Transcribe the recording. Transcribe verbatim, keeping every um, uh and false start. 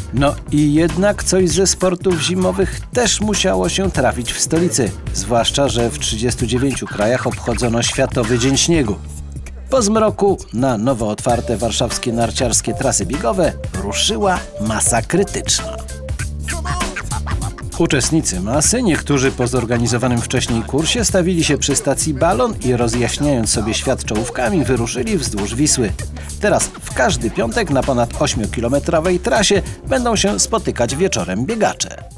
No i jednak coś ze sportów zimowych też musiało się trafić w stolicy, zwłaszcza że w trzydziestu dziewięciu krajach obchodzono Światowy Dzień Śniegu. Po zmroku na nowo otwarte warszawskie narciarskie trasy biegowe ruszyła masa krytyczna. Uczestnicy masy, niektórzy po zorganizowanym wcześniej kursie, stawili się przy stacji Balon i rozjaśniając sobie świat czołówkami, wyruszyli wzdłuż Wisły. Teraz w każdy piątek na ponad ośmiokilometrowej trasie będą się spotykać wieczorem biegacze.